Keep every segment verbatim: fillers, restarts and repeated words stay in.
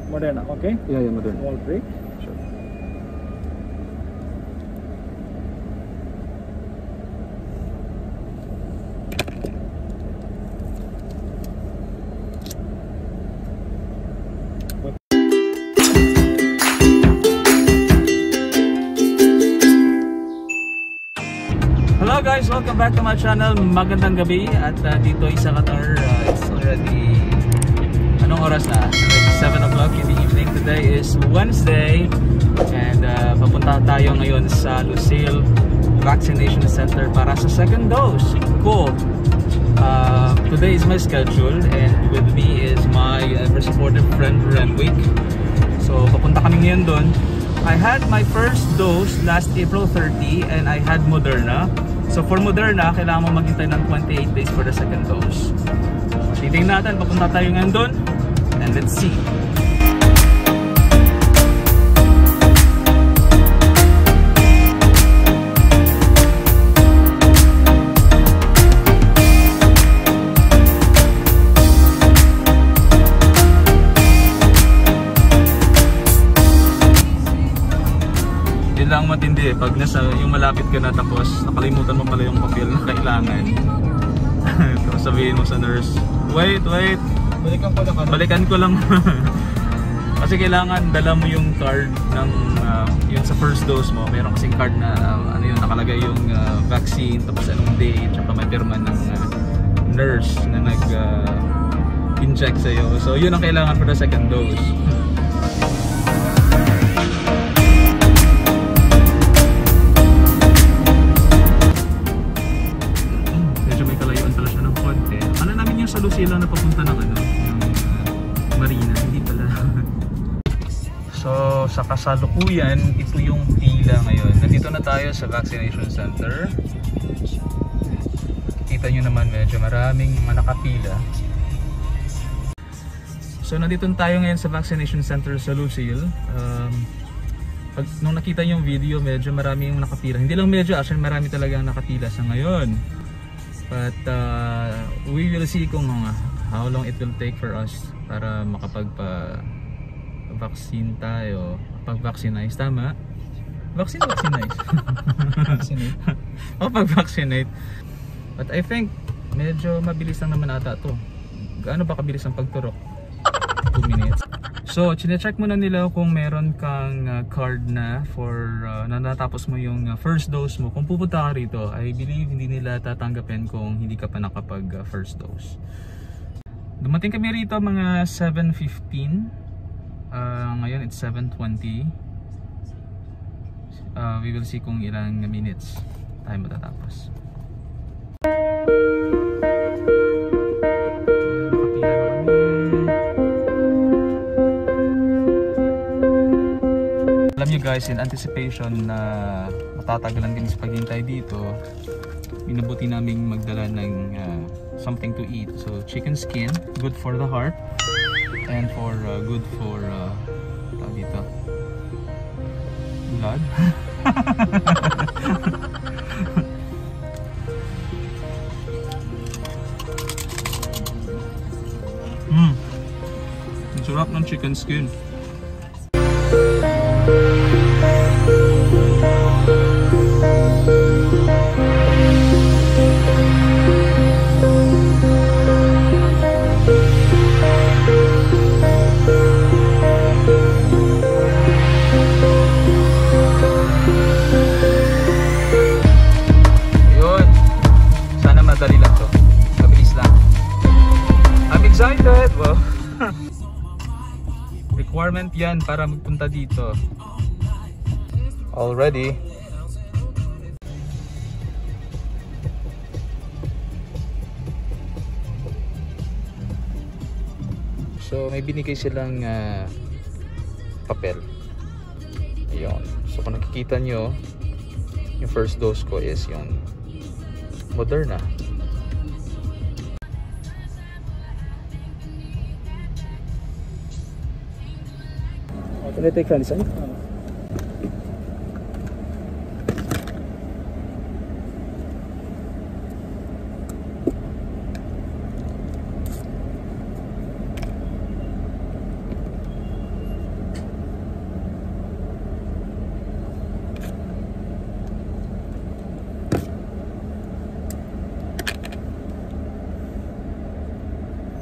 Moderna, okay? Yeah, yeah, Moderna. Wall break. Sure. Hello guys, welcome back to my channel. Magandang gabi at uh, dito sa Qatar. Uh, it's already anong oras na? seven o'clock in the evening. Today is Wednesday and uh, papunta tayo ngayon sa Lucille Vaccination Center para sa second dose. Cool. Uh, today is my schedule and with me is my ever supportive friend Renwick. So papunta kami ngayon doon. I had my first dose last April thirtieth and I had Moderna. So for Moderna, kailangan mo maghintay ng twenty-eight days for the second dose. Titingnan natin, papunta tayo ngayon doon. And let's see. Yun lang matindi eh, pag nasa yung malapit ka na tapos nakalimutan mo pala yung papel na kailangan. Tapos sabihin mo sa nurse, wait, wait, balikan ko lang. Balikan ko lang. Kasi kailangan dala mo yung card ng uh, yung sa first dose mo. Meron kasing card na uh, ano yun, nakalagay yung uh, vaccine, tapos anong date, tsaka may pirma ng uh, nurse na nag uh, inject sa'yo. So yun ang kailangan for the second dose. Sa Lucille na papunta ng ano, yung uh, Marina, hindi pala. So sa kasalukuyan, ito yung pila ngayon. Nandito na tayo sa vaccination center. Kita nyo naman medyo maraming mga nakapila. So nandito tayo ngayon sa vaccination center sa Lucille. Um, pag, nung nakita yung video, medyo maraming nakapila. Hindi lang medyo, actually marami talagang nakapila sa ngayon. But uh, we will see kung uh, how long it will take for us para makapag-vaccine tayo, pag-vaccinize, tama? Vaccine, vaccinize? Vaccinate? O pag-vaccinate. But I think medyo mabilis lang naman ata to. Gaano ba kabilis ang pagturok? two minutes. So, chine-check muna nila kung meron kang uh, card na for uh, na natapos mo yung uh, first dose mo. Kung pupunta ka rito, I believe hindi nila tatanggapin kung hindi ka pa nakapag uh, first dose. Dumating kami rito mga seven fifteen. Uh, ngayon it's seven twenty. Uh, we will see kung ilang minutes tayo matatapos. Alam nyo guys, in anticipation na matatagalan din sa paghintay dito, minabuti naming magdala ng uh, something to eat. So chicken skin, good for the heart and for uh, good for uh, tawag dito, blood. Mm. Ang sarap ng chicken skin. Madali lang to. Mabilis lang. I'm excited! Wow. Requirement yan para magpunta dito. Already. So may binigay silang uh, papel. Ayun. So kung nakikita nyo, yung first dose ko is yung Moderna. Can I take from this side?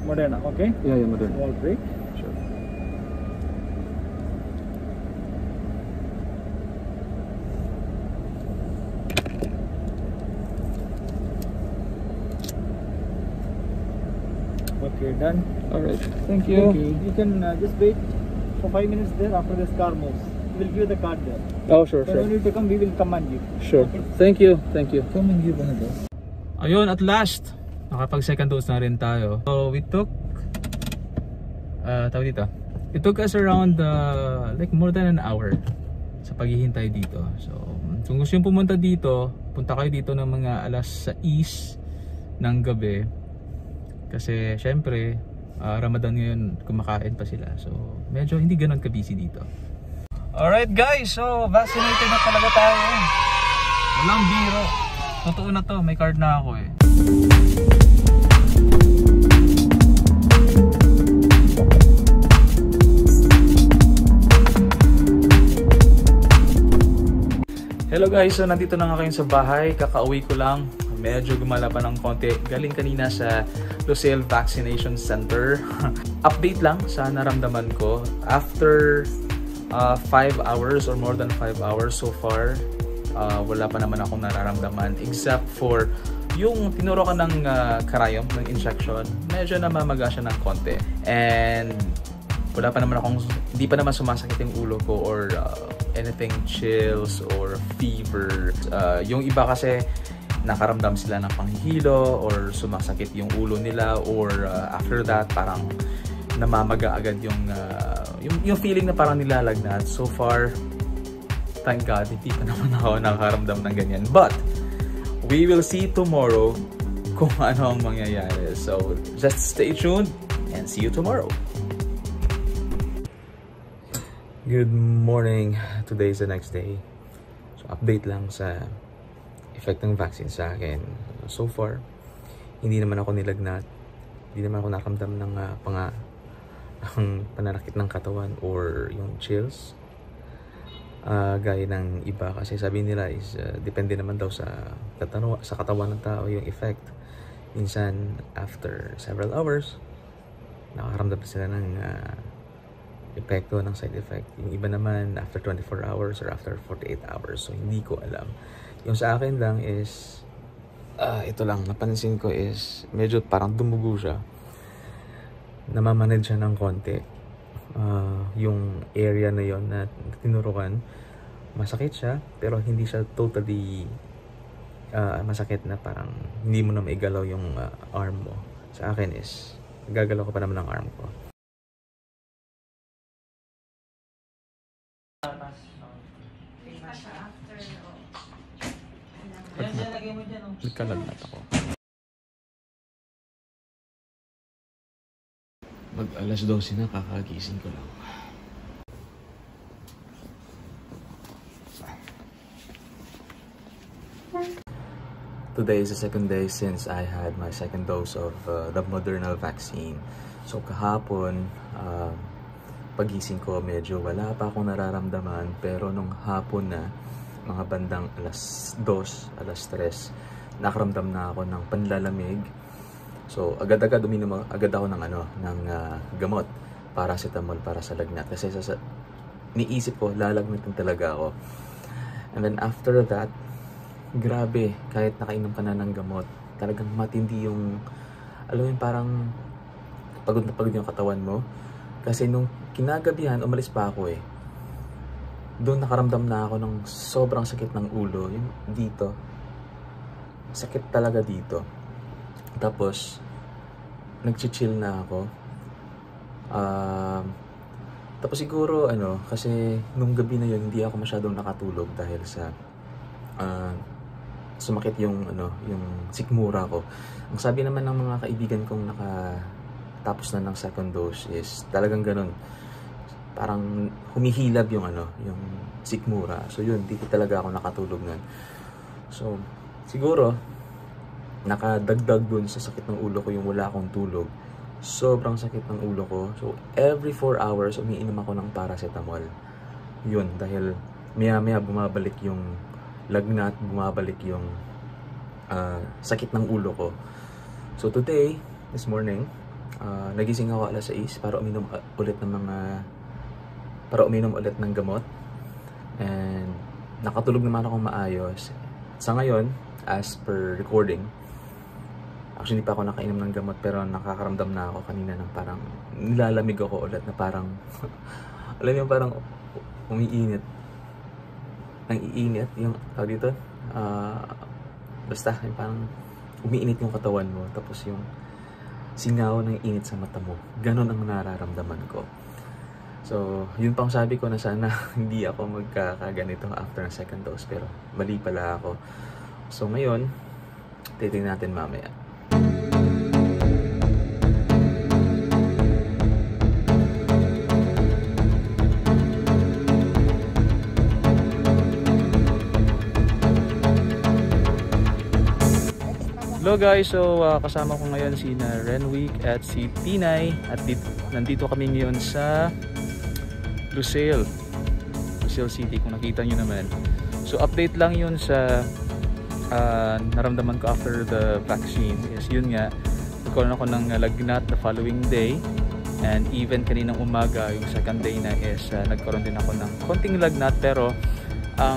Moderna, okay? Yeah, yeah, Moderna. Small break. Sure. Okay, done. Alright, thank you. Okay, you can uh, just wait for five minutes there after this car moves. We'll give you the card there. Oh, sure, So sure. when you need to come, we will come and give. Sure. Okay? Thank you, thank you. Come and give one of those. Ayun, at last, nakapag second dose na rin tayo. So, we took, uh, tawag dito, it took us around, uh, like more than an hour sa paghihintay dito. So, kung gusto yung pumunta dito, punta kayo dito ng mga alas sais ng gabi. Kasi, syempre, uh, Ramadan ngayon, kumakain pa sila. So, medyo hindi ganun ka-busy dito. Alright guys, so, vaccinated na talaga tayo. Walang biro. Totoo na to, may card na ako eh. Hello guys, so nandito na nga kayo sa bahay. Kakauwi ko lang. Medyo gumala pa ng konti. Galing kanina sa Lucille Vaccination Center. Update lang sa naramdaman ko. After five uh, hours or more than five hours so far, uh, wala pa naman akong nararamdaman except for yung tinuro ka ng uh, karayom, ng injection. Medyo namamaga siya ng konti. And wala pa naman akong, hindi pa naman sumasakit yung ulo ko or uh, anything chills or fever. Uh, yung iba kasi nakaramdam sila ng panghihilo or sumasakit yung ulo nila or uh, after that parang namamaga agad yung, uh, yung yung feeling na parang nilalagnat. So far, thank God, hindi pa naman ako nakaramdam ng ganyan. But we will see tomorrow kung ano ang mangyayari. So just stay tuned and see you tomorrow. Good morning. Today is the next day. So update lang sa effect ng vaccine sa akin. So far, hindi naman ako nilagnat. Hindi naman ako nakaramdam ng uh, panga, ang pananakit ng katawan or yung chills. Uh, gaya ng iba kasi sabi nila is uh, depende naman daw sa katawan, sa katawan ng tao yung effect. Minsan, after several hours, nakaramdam sila ng uh, epekto ng side effect. Yung iba naman after twenty-four hours or after forty-eight hours. So hindi ko alam. Yung sa akin lang is uh, ito lang napansin ko is medyo parang dumugo siya. Namamanid siya ng konti. Uh, yung area na yon na tinurukan, masakit siya pero hindi siya totally uh, masakit na parang hindi mo na maigalaw yung uh, arm mo. Sa akin is gagalaw ko pa naman ng arm ko. Nagkalagnat ako. Mag alas dose na, kakagising ko lang. Today is the second day since I had my second dose of uh, the Moderna vaccine. So kahapon, uh, pagising ko medyo wala pa akong nararamdaman, pero nung hapon na, mga bandang alas dos, alas tres, nakaramdam na ako ng panlalamig. So agad-agad uminom agad ako ng ano ng uh, gamot, paracetamol para sa lagnat kasi sa, sa niisip ko lalagnatin talaga ako. And then after that, grabe, kahit nakainom ka na ng gamot, talagang matindi yung, alam mo yun, parang pagod na pagod yung katawan mo. Kasi nung kinagabihan, umalis pa ako eh. Doon nakaramdam na ako ng sobrang sakit ng ulo, yung dito. Sakit talaga dito. Tapos, nag-chill na ako. Uh, tapos siguro, ano, kasi nung gabi na yun, hindi ako masyadong nakatulog dahil sa uh, sumakit yung, ano, yung sikmura ko. Ang sabi naman ng mga kaibigan kong nakatapos na ng second dose is talagang ganun. Parang humihilab yung ano, yung sikmura. So yun, dito talaga ako nakatulog nun. So, siguro, nakadagdag dun sa sakit ng ulo ko yung wala akong tulog. Sobrang sakit ng ulo ko. So, every four hours, umiinom ako ng paracetamol. Yun, dahil maya-maya bumabalik yung lagnat, bumabalik yung uh, sakit ng ulo ko. So, today, this morning, Uh, nagising ako alas sais para uminom ulit ng mga para uminom ulit ng gamot. And nakatulog naman ako maayos. Sa ngayon, as per recording, actually hindi pa ako nakainom ng gamot pero nakakaramdam na ako kanina ng parang nilalamig ako ulit na parang alam niyo parang umiinit. Nang iinit yung tawag dito. Uh, basta yung parang umiinit yung katawan mo tapos yung singaw ng init sa mata mo. Ganon ang nararamdaman ko. So, yun pang sabi ko na sana hindi ako magkakaganito after ng second dose. Pero mali pala ako. So, ngayon, titingnan natin mamaya. Hello guys, so uh, kasama ko ngayon si na Renwick at si Pinay at dito, nandito kami ngayon sa Lucille Lucille City kung nakita nyo naman. So update lang yun sa uh, naramdaman ko after the vaccine. Yes, yun nga, nagkaroon ako ng lagnat the following day, and even kaninang umaga yung second day na is uh, nagkaroon din ako ng konting lagnat, pero ang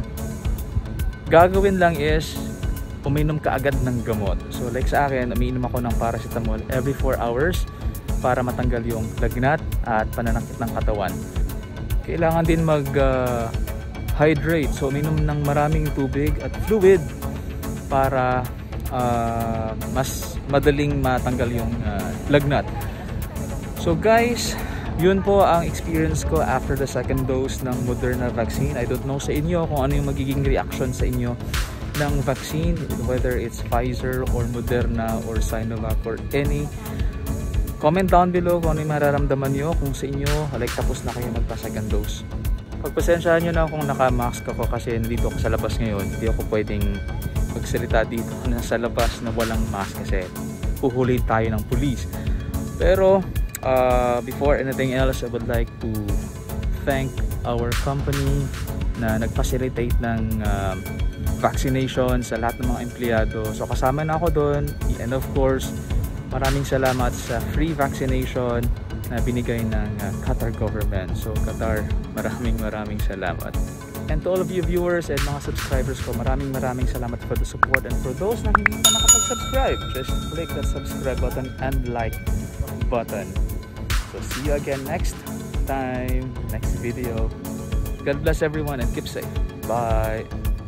gagawin lang is uminom ka agad ng gamot. So like sa akin, umiinom ako ng paracetamol every four hours para matanggal yung lagnat at pananakit ng katawan. Kailangan din mag uh, hydrate. So uminom ng maraming tubig at fluid para uh, mas madaling matanggal yung uh, lagnat. So guys, yun po ang experience ko after the second dose ng Moderna vaccine. I don't know sa inyo kung ano yung magiging reaction sa inyo ng vaccine, whether it's Pfizer or Moderna or Sinovac or any. Comment down below kung ano yung mararamdaman nyo, kung sa inyo like tapos na kayo magpa second dose. Pagpasensyahan nyo na kung naka-mask ako kasi nandito ako sa labas ngayon. Hindi ako pwedeng magsalita dito na sa labas na walang mask kasi uhuli tayo ng police. Pero uh, before anything else, I would like to thank our company na nag-facilitate ng uh, vaccination sa lahat ng mga empleyado. So kasama na ako doon, and of course maraming salamat sa free vaccination na binigay ng uh, Qatar government. So Qatar, maraming maraming salamat. And to all of you viewers and mga subscribers ko, maraming maraming salamat for the support. And for those na hindi pa nakapag-subscribe, just click the subscribe button and like button. So see you again next time, next video. God bless everyone and keep safe. Bye.